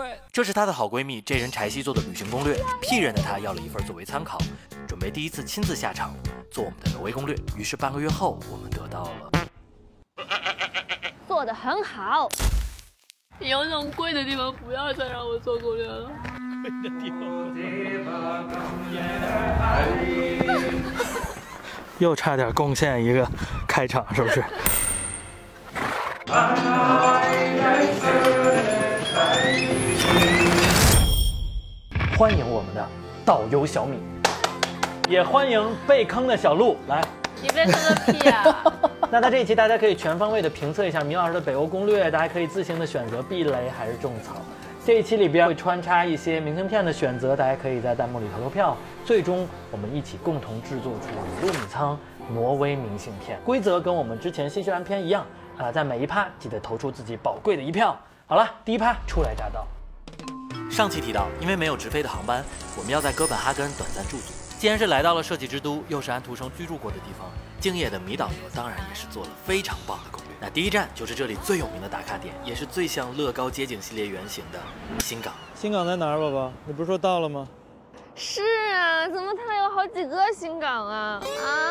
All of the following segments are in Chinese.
这是她的好闺蜜这人柴西做的旅行攻略，P 人的她要了一份作为参考，准备第一次亲自下场做我们的挪威攻略。于是半个月后，我们得到了做得很好。 以后这种贵的地方不要再让我做攻略了。贵的地方。 又差点贡献一个开场，是不是？欢迎我们的导游小米，也欢迎被坑的小鹿来。 你被坑个屁啊！ 那在这一期，大家可以全方位的评测一下米老师的北欧攻略，大家可以自行的选择避雷还是种草。这一期里边会穿插一些明信片的选择，大家可以在弹幕里投票，最终我们一起共同制作出鲁路米仓挪威明信片。规则跟我们之前新西兰篇一样在每一趴记得投出自己宝贵的一票。好了，第一趴初来乍到。 上期提到，因为没有直飞的航班，我们要在哥本哈根短暂驻足。既然是来到了设计之都，又是安徒生居住过的地方，敬业的米导游当然也是做了非常棒的攻略。那第一站就是这里最有名的打卡点，也是最像乐高街景系列原型的新港。 新港在哪儿，宝宝？你不是说到了吗？ 是啊，怎么它有好几个新港啊？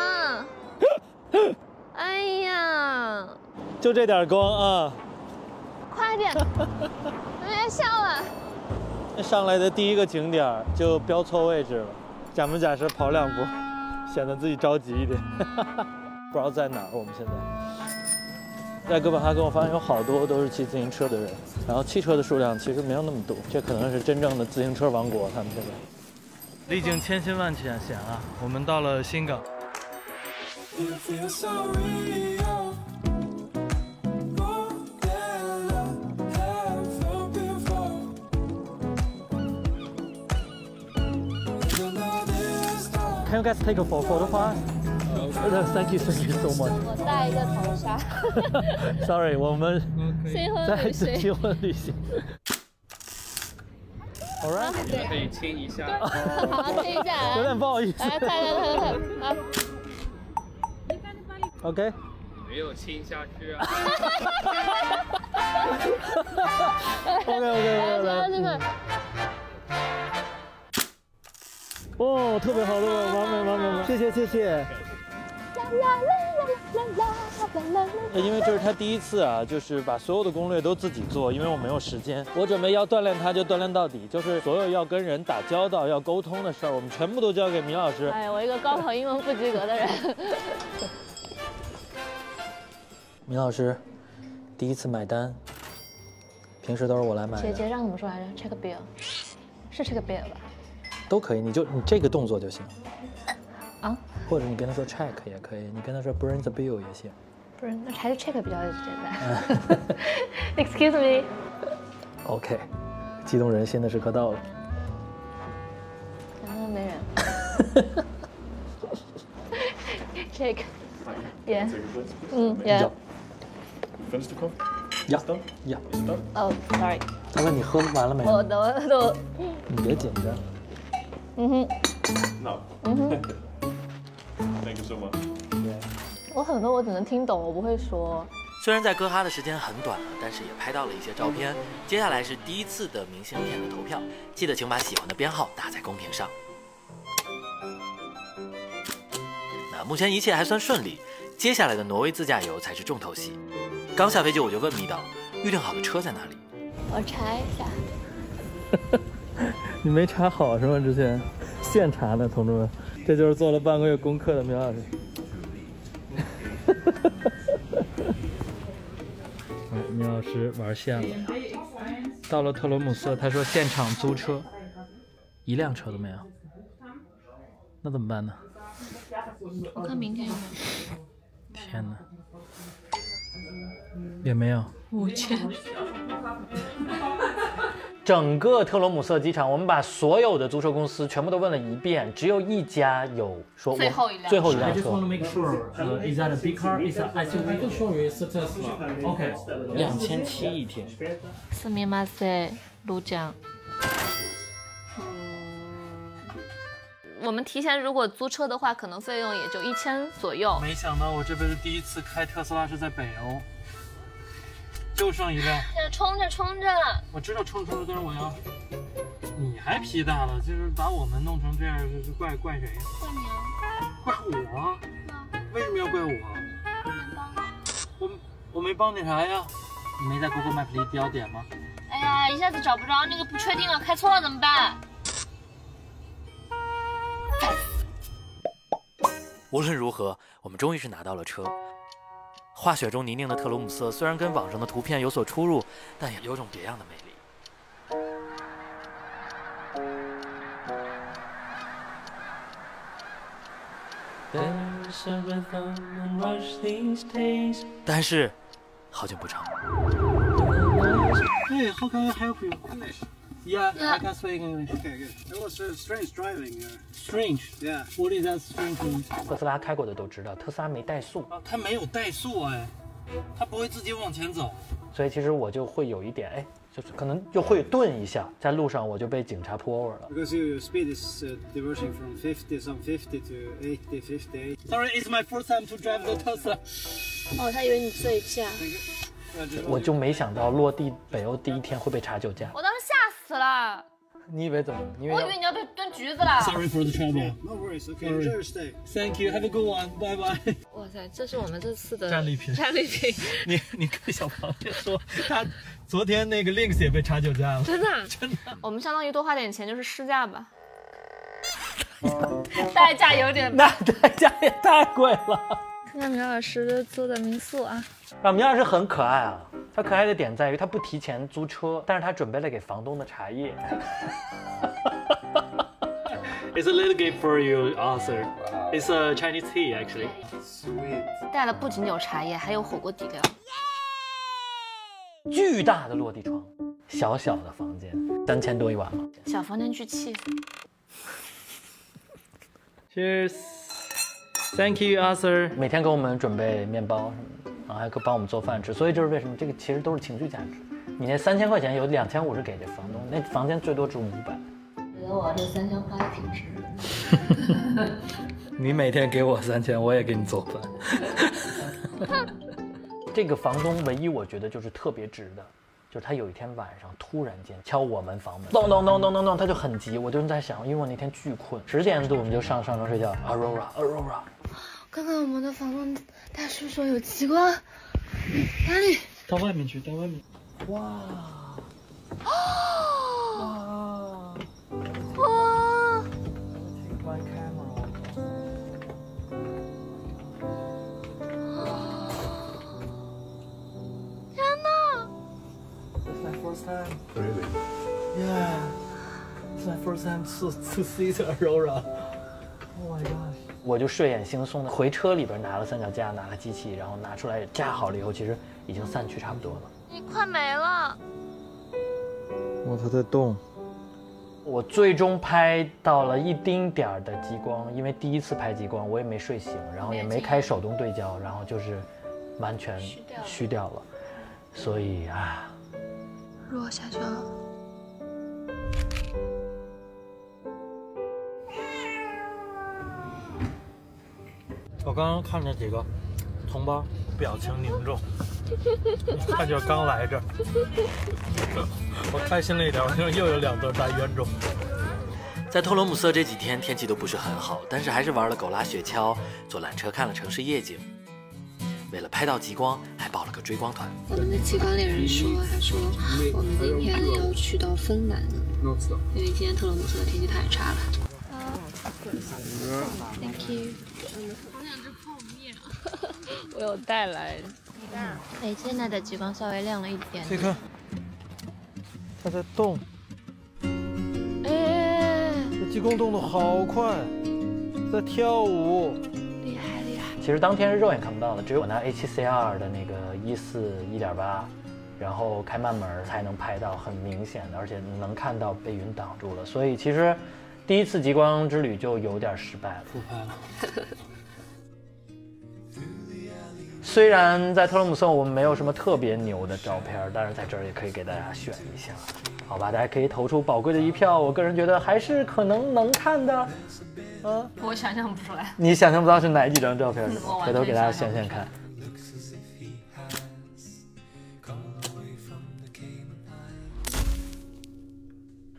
哎呀， 就这点光啊！ 快点，别笑了。 上来的第一个景点就标错位置了，假模假式跑2步，显得自己着急一点。不知道在哪儿，我们现在在哥本哈根，我发现有好多都是骑自行车的人，然后汽车的数量其实没有那么多，这可能是真正的自行车王国。他们现在历经千辛万险啊，我们到了新港。Can you guys take a photo for us? Thank you so much. 我戴一个头纱。 Sorry， 我们在新婚旅行。All right， 可以亲一下。 好，亲一下。 有点不好意思。 来，快。好。 OK。 没有亲下去啊。 OK。哦，特别好，完美，谢谢。因为这是他第一次啊，就是把所有的攻略都自己做，因为我没有时间。我准备要锻炼他，就锻炼到底，就是所有要跟人打交道、要沟通的事儿，我们全部都交给米老师。 哎，我一个高考英文不及格的人。 米老师第一次买单，平时都是我来买的。 姐让怎么说来着 ？check bill， 是 check bill 吧？ 都可以，你这个动作就行。 啊？ 或者你跟他说 check 也可以，你跟他说 bring the bill 也行。 不是，那还是 check 比较简单。Excuse me。 OK， 激动人心的时刻到了。 刚刚没人。check。Yeah。Yeah。 Finish the coffee? Yeah. Oh, sorry。 大哥，你喝完了没有？ 我都。 你别紧张。 No. Thank you so much. 我很多我只能听懂，我不会说。 虽然在哥哈的时间很短了，但是也拍到了一些照片。接下来是第一次的明信片的投票，记得请把喜欢的编号打在公屏上。那目前一切还算顺利，接下来的挪威自驾游才是重头戏。刚下飞机我就问米导，预定好的车在哪里？ 我查一下。 你没查好是吗？之前现查的，同志们，这就是做了半个月功课的苗老师。苗老师玩线了，到了特罗姆瑟，他说现场租车，一辆车都没有，那怎么办呢？ 我看明天有没有。 天哪，也没有。 5000。 整个特罗姆瑟机场，我们把所有的租车公司全部都问了一遍，只有一家有说最后一辆车。 I just want to make sure, is that a big car? Is that SUV? Sure, it's a Tesla. Okay. 2700一天。 すみません，卢江。我们提前如果租车的话，可能费用也就1000左右。 没想到我这辈子第一次开特斯拉是在北欧。 就剩一辆。 冲着冲着！ 我知道冲着，但是我要。你还皮大了，就是把我们弄成这样，就是怪谁呀？ 怪你啊！ 怪我？为什么要怪我？我没帮你啥呀？你没在 Google Map 里标点吗？ 哎呀，一下子找不着那个，不确定了，开错了怎么办？ 无论如何，我们终于是拿到了车。化雪中泥泞的特罗姆瑟虽然跟网上的图片有所出入，但也有种别样的魅力。但是，好景不长。 Hey, how can I help you? Yeah, Yeah. I can speak English. Okay, good. It was strange driving. Strange. Yeah. What is that strange mean? 特斯拉开过的都知道，特斯拉没怠速， 它没有怠速哎，它不会自己往前走。 所以其实我就会有一点就是可能就会顿一下，在路上我就被警察 pull over 了。 Because your speed is diverging from 50 to 80, 58. Sorry, it's my first time to drive the Tesla. 哦，他以为你醉驾。 我就没想到落地北欧第一天会被查酒驾。 我当时吓死了， 你以为怎么？ 我以为你要被蹲局子了。 Sorry for the trouble. No worries. Okay, enjoy your stay. Thank you. Have a good one. Bye bye. 哇塞，这是我们这次的战利品。 战利品， 你跟小螃蟹说，他昨天那个 Lynx 也被查酒驾了。 真的真的。 我们相当于多花点钱就是试驾吧。代价有点。 那代价也太贵了。 看看米老师租的民宿啊， 米老师很可爱啊，他可爱的点在于他不提前租车，但是他准备了给房东的茶叶。It's a little gift for you, Arthur. It's a Chinese tea, actually. Sweet. 带了不仅有茶叶，还有火锅底料。 巨大的落地窗，小小的房间，3000多一晚嘛。 小房间聚气。 Cheers. Thank you, Arthur. 每天给我们准备面包什么的，然后还帮我们做饭吃，所以这是为什么这个其实都是情绪价值。你那3000块钱有2500是给这房东，那房间最多住500。 觉得我这3000花的挺值的。 你每天给我3000，我也给你做饭。 这个房东唯一我觉得就是特别值的，就是他有一天晚上突然间敲我们房门，咚咚咚咚咚咚，他就很急，我就在想，因为我那天巨困，10点多我们就上床睡觉。Aurora。 刚刚我们的房东大叔说有极光，哪里？ 到外面去，到外面。 哇！ 哇！ My camera。 天哪！ It's my first time. Really? Yeah. It's my first time to see the Aurora. Oh my gosh. 我就睡眼惺忪的回车里边拿了三脚架，拿了机器，然后拿出来架好了以后，其实已经散去差不多了。 你快没了。 哇，它在动。 我最终拍到了一丁点儿的极光，因为第一次拍极光，我也没睡醒，然后也没开手动对焦，然后就是完全虚掉了，所以啊， 落下去了。 我刚刚看着几个同胞表情凝重，一看就刚来这儿。我开心了一点，我又有2对大冤种。 在特罗姆瑟这几天天气都不是很好，但是还是玩了狗拉雪橇，坐缆车看了城市夜景。为了拍到极光，还报了个追光团。 我们的极光猎人说，他说我们今天要去到芬兰了，因为今天特罗姆瑟的天气太差了。Thank you。 我想吃泡面。 我有带来。 哎，现在的极光稍微亮了一点。 你看，它在动。 哎， 这极光动得好快，在跳舞。 厉害厉害！ 其实当天是肉眼看不到的，只有我拿 A7C2 的那个14 1.8，然后开慢门才能拍到很明显的，而且能看到被云挡住了。所以其实第一次极光之旅就有点失败了。 复拍了。 虽然在特罗姆瑟我们没有什么特别牛的照片，但是在这儿也可以给大家选一下，好吧？大家可以投出宝贵的一票。我个人觉得还是可能看的。 我想象不出来。 你想象不到是哪几张照片？ 我完全回头给大家选选看。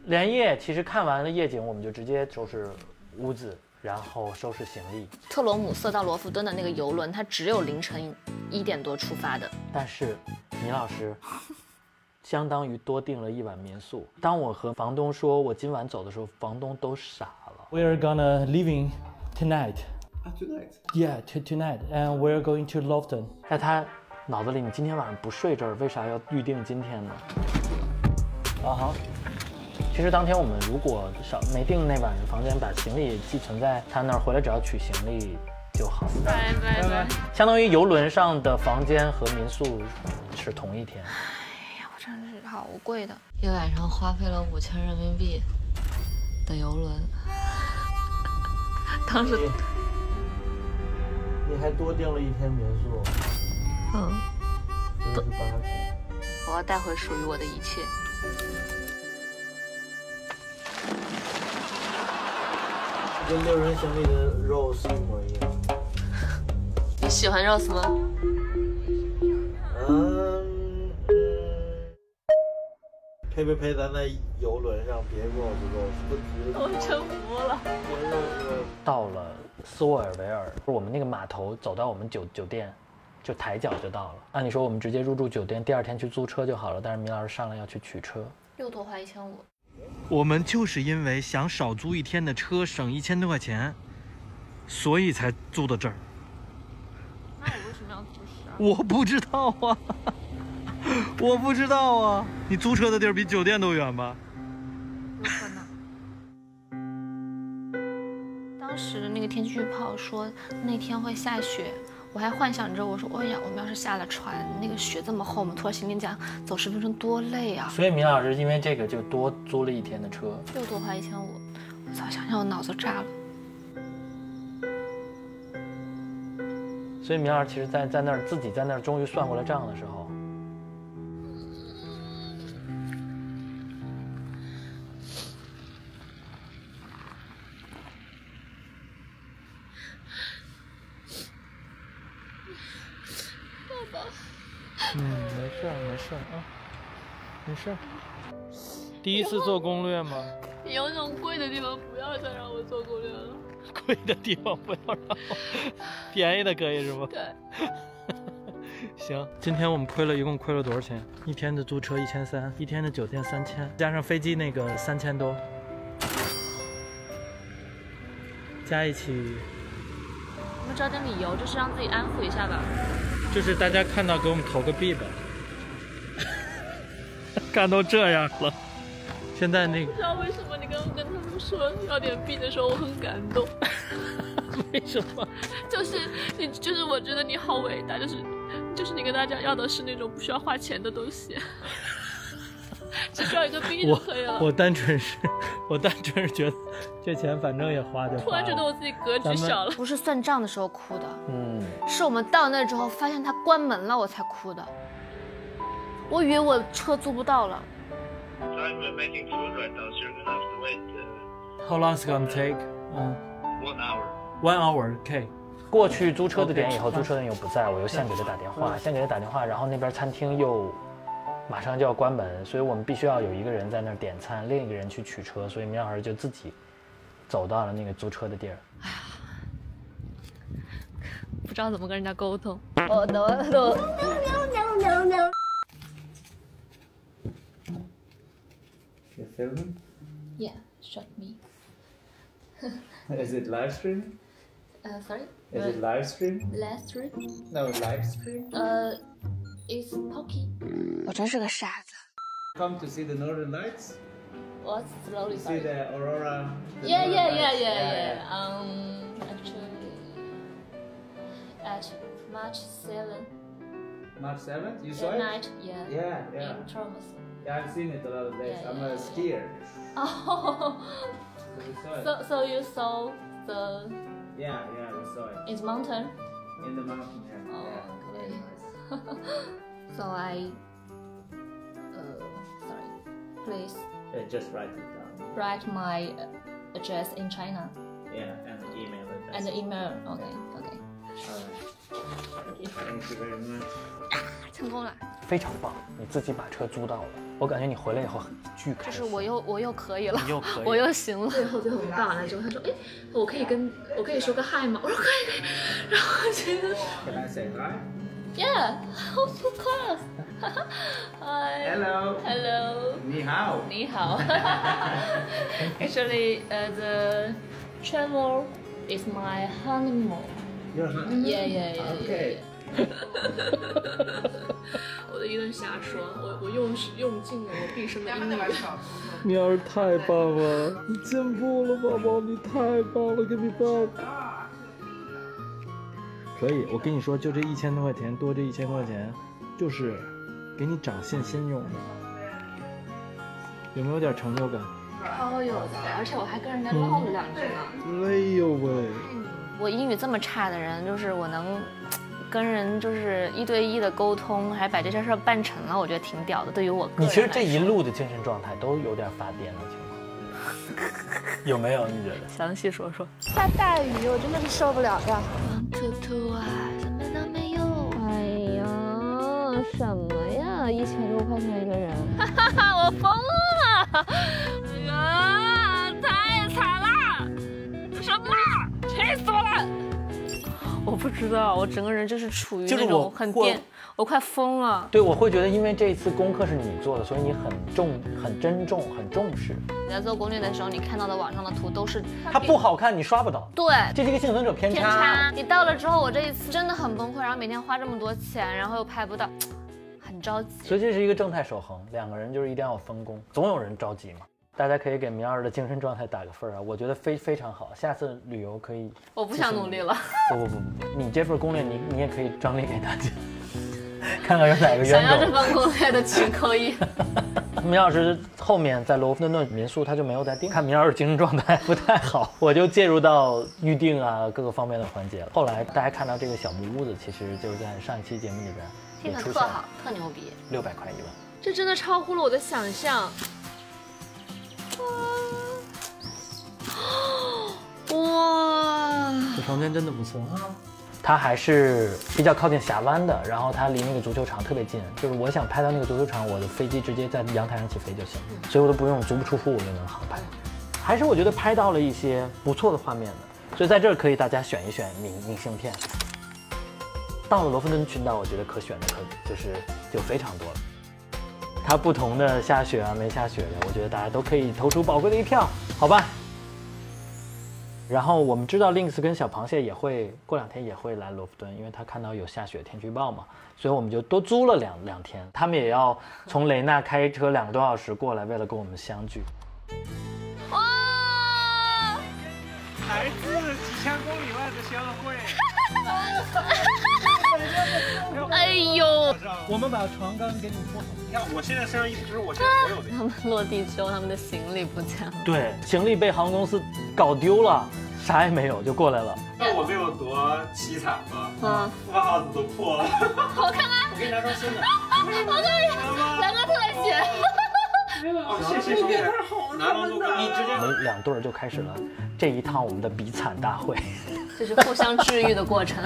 连夜其实看完了夜景，我们就直接收拾屋子，然后收拾行李。 特罗姆瑟到罗浮敦的那个游轮，它只有凌晨1点多出发的。 但是米老师相当于多订了1晚民宿。当我和房东说我今晚走的时候，房东都傻了。We're gonna leaving tonight. Tonight? Yeah, tonight, and we're going to Lofton. 在他脑子里，你今天晚上不睡这儿，为啥要预定今天呢？啊哈。其实当天我们如果没订那晚上房间，把行李寄存在他那儿，回来只要取行李就好。 拜拜拜。 相当于游轮上的房间和民宿是同一天。 哎呀，我真是好贵的。 一晚上花费了5000人民币的游轮，当时你还多订了1天民宿。这是8000。 我要带回属于我的一切。 跟6人行李的 Rose 一模一样。 你喜欢 Rose 吗？ 陪咱在游轮上，别 Rose， 我臣服了。 到了斯沃尔维尔，我们那个码头走到我们酒店，就抬脚就到了。按理说我们直接入住酒店，第2天去租车就好了。但是米老师上来要去取车 6多花1500。 我们就是因为想少租1天的车，省1000多块钱，所以才租到这儿。 那我为什么要租12？ 我不知道啊，我不知道啊。你租车的地儿比酒店都远吧？ 有可能。当时那个天气预报说那天会下雪，我还幻想着我说，哎呀，我们要是下了船，那个雪这么厚，我们拖行李架走10分钟多累啊！ 所以米老师因为这个就多租了1天的车 ，6多花1500。我操，想想我脑子炸了。 所以米老师其实在那儿自己在那儿终于算过了账的时候，没事啊，没事。第一次做攻略吗？ 有那种贵的地方不要再让我做攻略了。 贵的地方不要让我，便宜的可以是吗？ 对。 行，今天我们一共亏了多少钱？1天的租车1300，1天的酒店3000，加上飞机那个3000多，加一起。 我们找点理由，就是让自己安抚一下吧。 就是大家看到给我们投个币吧。干都这样了，现在那个不知道为什么你刚刚跟他们说要点币的时候，我很感动。 为什么？ 就是我觉得你好伟大，就是你跟大家要的是那种不需要花钱的东西，只需要一个币就可以了。 我单纯是觉得这钱反正也花就花了。 突然觉得我自己格局小了。 不是算账的时候哭的，是我们到那之后发现它关门了，我才哭的。我以为我车租不到了。 How long is it gonna take? 1 hour. Okay. 过去租车的点以后，租车的人又不在，我又先给他打电话，然后那边餐厅又马上就要关门，所以我们必须要有一个人在那儿点餐，另一个人去取车，所以米老师就自己走到了那个租车的地儿。 哎呀，不知道怎么跟人家沟通。 You filming? Yeah, shot me. Is it live stream? Sorry? Is it live stream? Live stream? No, live stream. It's Pocky. 我真是个傻子。 Come to see the Northern Lights? What's slowly? See the aurora? Yeah. Actually, at March 7th. March 7th? You saw it? Night, yeah. Yeah. In Tromus. Yeah, I've seen it a lot of days. Yeah, I'm a skier. Oh. So we saw it. So you saw the? Yeah, we saw it. It's mountain. In the mountain. Yeah. Oh, Yeah, okay. very nice. So I. Sorry. Please Yeah, just write it down. write my address in China Yeah, and the email address. and the email. Okay. Alright. Thank you very much. 成功了。 非常棒，你自己把车租到了，我感觉你回来以后巨开心。 就是我又可以了， 你又可以， 我又行了。 最后我们办完了之后，他说，哎，我可以说个嗨吗？我说可以。然后我觉得 Can I say hi? Yeah, of course. Hi. Hello. 你好。 你好。Actually, the travel is my honeymoon. Your honeymoon? Yeah. Okay. 我的一顿瞎说，我用尽了我毕生的英语。 米儿太棒了，你进步了，宝宝，你太棒了 ，Give me five。可以，我跟你说，就这1000多块钱，多这1000块钱，就是给你长信心用的。有没有点成就感？ 超有的，而且我还跟人家唠了2句呢。 哎呦喂！ 我英语这么差的人，就是我能跟人就是1对1的沟通，还把这件事办成了，我觉得挺屌的。对于我个人来说， 你其实这一路的精神状态都有点发癫的情况，有没有？你觉得？ 详细说说。 下大雨，我真的是受不了呀！ 兔兔啊，怎么都没有？ 哎呀，什么呀，1000多块钱一个人， 哈哈，我疯了！哎呀，太惨了！什么？气死我了！我不知道，我整个人就是处于那种很癫，我快疯了。 对，我会觉得，因为这一次功课是你做的，所以你很珍重、很重视。 你在做攻略的时候，你看到的网上的图都是它不好看，你刷不到。 对， 这是一个幸存者偏差。 你到了之后，我这一次真的很崩溃，然后每天花这么多钱，然后又拍不到，很着急。 所以这是一个正态守恒，2个人就是一定要分工，总有人着急嘛。大家可以给明儿的精神状态打个分啊，我觉得非常好。下次旅游可以。 我不想努力了。 不，你这份攻略你也可以整理给大家，看看有哪个冤种。 想要这份攻略的请扣1。 明老师后面在罗芬顿民宿他就没有再订，看明老师精神状态不太好，我就介入到预定啊各个方面的环节了。后来大家看到这个小木屋子，其实就是在上一期节目里边也出现了， 特好，特牛逼 ，600块1晚， 这真的超乎了我的想象。 哇， 这房间真的不错啊！它还是比较靠近峡湾的，然后它离那个足球场特别近，就是我想拍到那个足球场，我的飞机直接在阳台上起飞就行，所以我都不用足不出户我就能航拍。还是我觉得拍到了一些不错的画面的，所以在这儿可以大家选一选明信片。到了罗芬顿群岛，我觉得可选的就非常多了。它不同的下雪啊没下雪的，我觉得大家都可以投出宝贵的一票，好吧？然后我们知道 Lynx 跟小螃蟹也会过2天也会来罗弗顿，因为他看到有下雪天气预报嘛，所以我们就多租了两天。他们也要从雷纳开车2个多小时过来，为了跟我们相聚。 哇！ 来自几千公里外的相会。 哎呦！ 我们把床单给你铺好。 你看，我现在身上一只，我现在所有的。 他们落地之后，他们的行李不见了。 对，行李被航空公司搞丢了，啥也没有就过来了。 那我没有多凄惨吧？袜子都破了。 好看吗？ 我给你拿双新的。 好看呀！来个特写。 哦，谢谢。拿双都你直接。 我们2对就开始了这一趟我们的比惨大会。 这是互相治愈的过程。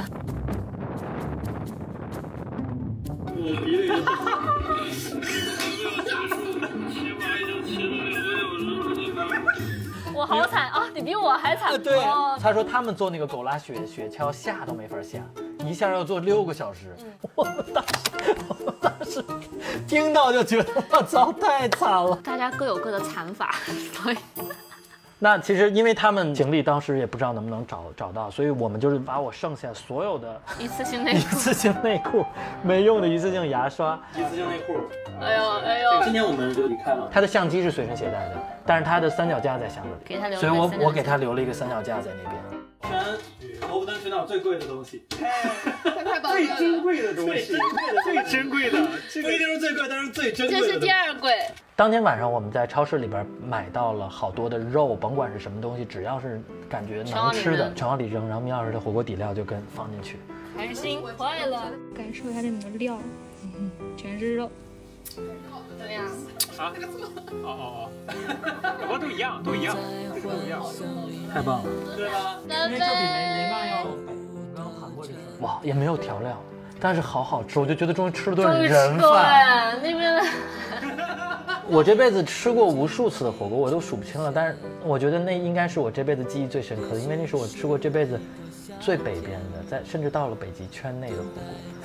我好惨啊！你比我还惨。 对，他说他们坐那个狗拉雪橇下都没法下，一下要坐6个小时。我们当时听到就觉得我操，太惨了。 大家各有各的惨法，所以。 那其实因为他们行李当时也不知道能不能找到，所以我们就是把我剩下所有的一次性内裤、没用的一次性牙刷、 一次性内裤。 哎呦！ 今天我们就离开了。 他的相机是随身携带的，但是他的三脚架在箱子里， 给他留， 所以我给他留了一个三脚架在那边。 罗弗顿群岛最贵的东西， 最珍贵的东西，最珍贵的， 不一定是最贵，但是最珍贵的。 这是第2贵。 当天晚上我们在超市里边买到了好多的肉，甭管是什么东西，只要是感觉能吃的全往里扔，然后米老师的火锅底料就跟放进去， 开心快乐， 感受一下这里面的料，全是肉。 怎么样？ 啊？哦，火锅都一样，都一样。 太棒了， 对吧？ 因为这比雷曼要好过这事。 哇，也没有调料。 但是好好吃，我就觉得终于吃了顿人饭。 那边的。 我这辈子吃过无数次的火锅，我都数不清了。但是我觉得那应该是我这辈子记忆最深刻的，因为那是我吃过这辈子最北边的，甚至到了北极圈内的火锅。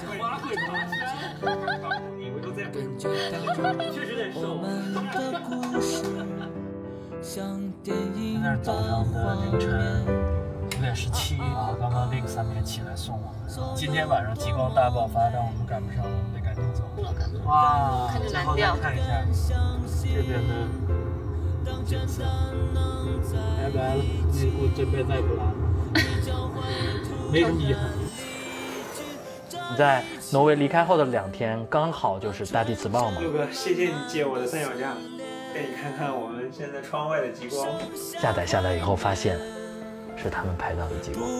确实得瘦。 那是早上的凌晨9点17啊，刚刚Link3点起来送我。今天晚上极光大爆发，但我们赶不上了，我们得赶紧走。哇， 看着蓝调， 看一下这边的景色。拜拜了，我这辈子再不来了，没什么遗憾。在挪威离开后的2天，刚好就是大地磁暴嘛。 六哥，谢谢你借我的3脚架，带你看看我们现在窗外的极光。 下载以后发现，是他们拍到的极光。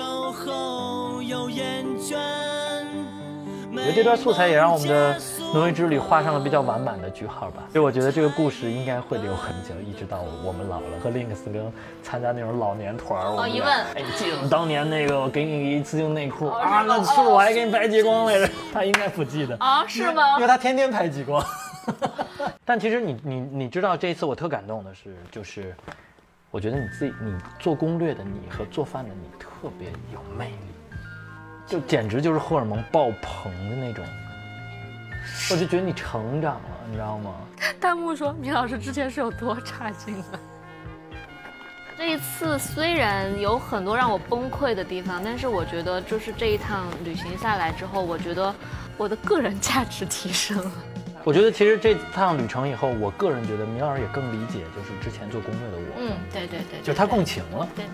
我觉得这段素材也让我们的挪威之旅画上了比较完满的句号吧。所以我觉得这个故事应该会留很久，一直到我们老了，和Link斯跟参加那种老年团。 哦，一问， 哎，你记得当年那个我给你一次性内裤啊？那是我还给你拍极光来着。他应该不记得啊？是吗？ 因为他天天拍极光。但其实你知道，这一次我特感动的是，就是我觉得你做攻略的你和做饭的你特别有魅力。就简直就是荷尔蒙爆棚的那种，我就觉得你成长了，你知道吗？ 弹幕说米老师之前是有多差劲啊！这一次虽然有很多让我崩溃的地方，但是我觉得就是这一趟旅行下来之后，我觉得我的个人价值提升了。 我觉得其实这趟旅程以后，我个人觉得米老师也更理解就是之前做攻略的我。 对， 就他共情了。 对。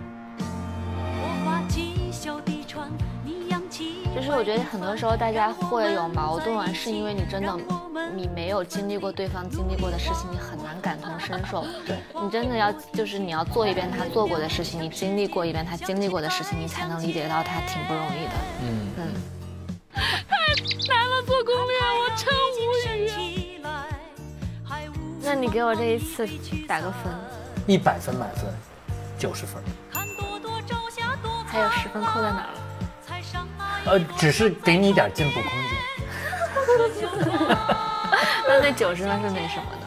就是我觉得很多时候大家会有矛盾，是因为你真的你没有经历过对方经历过的事情，你很难感同身受。 对， 你真的要就是你要做一遍他做过的事情，你经历过一遍他经历过的事情，你才能理解到他挺不容易的。太难了，做攻略我真无语。那你给我这一次打个分 ？100分满分，90分。 还有10分扣在哪儿了？ 只是给你一点进步空间。 那90分是那什么的？